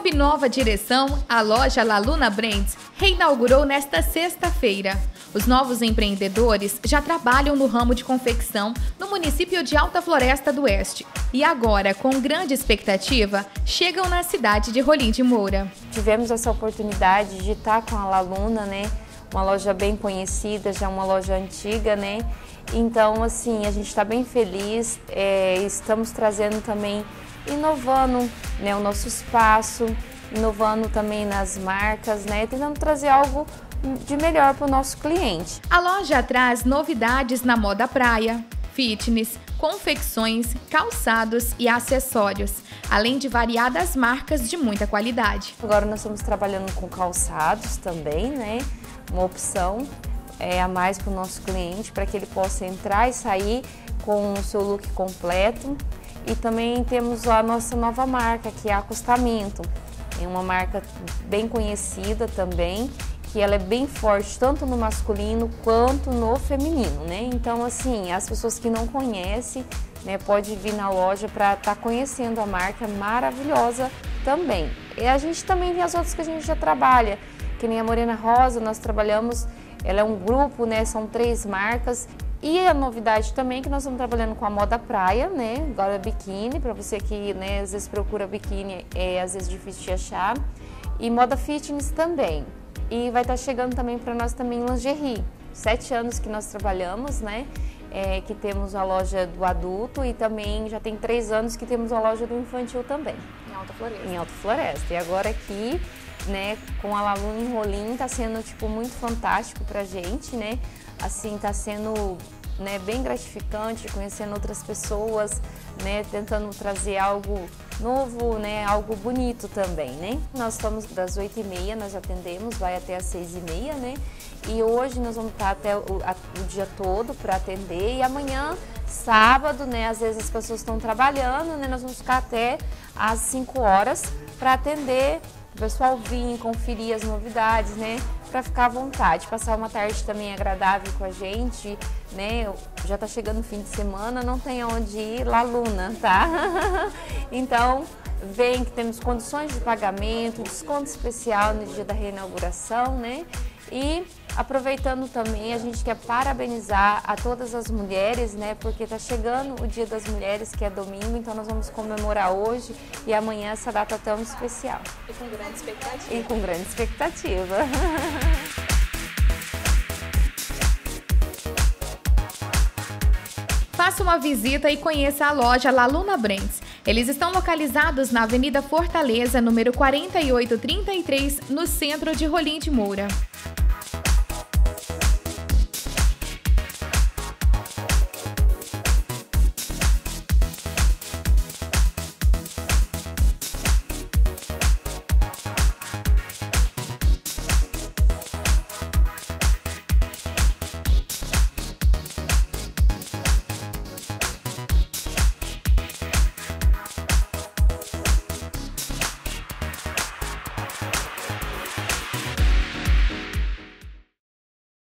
Sob nova direção, a loja La Luna Brands reinaugurou nesta sexta-feira. Os novos empreendedores já trabalham no ramo de confecção no município de Alta Floresta do Oeste e agora, com grande expectativa, chegam na cidade de Rolim de Moura. Tivemos essa oportunidade de estar com a La Luna, né? Uma loja bem conhecida, já uma loja antiga, né? Então, assim, a gente está bem feliz, estamos trazendo também, inovando, né, o nosso espaço, inovando também nas marcas, né, tentando trazer algo de melhor para o nosso cliente. A loja traz novidades na moda praia, fitness, confecções, calçados e acessórios, além de variadas marcas de muita qualidade. Agora nós estamos trabalhando com calçados também, né, uma opção a mais para o nosso cliente, para que ele possa entrar e sair com o seu look completo. E também temos a nossa nova marca, que é Acostamento. É uma marca bem conhecida também, que ela é bem forte tanto no masculino quanto no feminino, né? Então, assim, as pessoas que não conhecem, né, pode vir na loja para estar conhecendo a marca maravilhosa também. E a gente também tem as outras que a gente já trabalha, que nem a Morena Rosa, nós trabalhamos, ela é um grupo, né? São 3 marcas. E a novidade também é que nós estamos trabalhando com a moda praia, né? Agora é biquíni, para você que, né, às vezes procura biquíni, às vezes difícil de achar. E moda fitness também. E vai estar chegando também para nós também lingerie. 7 anos que nós trabalhamos, né? Que temos a loja do adulto e também já tem 3 anos que temos a loja do infantil também. Em Alta Floresta. Em Alta Floresta. E agora aqui, né, com a La Luna em Rolim, tá sendo tipo muito fantástico pra gente, né? Assim, tá sendo, né, bem gratificante, conhecendo outras pessoas, né, tentando trazer algo novo, né, algo bonito também, né? Nós estamos das 8h30, nós atendemos, vai até às 6h30, né? E hoje nós vamos estar até o dia todo para atender e amanhã, sábado, né, às vezes as pessoas estão trabalhando, né, nós vamos ficar até às 5 horas para atender o pessoal vir, conferir as novidades, né? Para ficar à vontade, passar uma tarde também agradável com a gente, né? Já tá chegando o fim de semana, não tem onde ir, La Luna, tá? Então, vem que temos condições de pagamento, desconto especial no dia da reinauguração, né? E aproveitando também, a gente quer parabenizar a todas as mulheres, né? Porque tá chegando o Dia das Mulheres, que é domingo, então nós vamos comemorar hoje e amanhã essa data tão especial. E com grande expectativa. E com grande expectativa. Faça uma visita e conheça a loja La Luna Brands. Eles estão localizados na Avenida Fortaleza, número 4833, no centro de Rolim de Moura.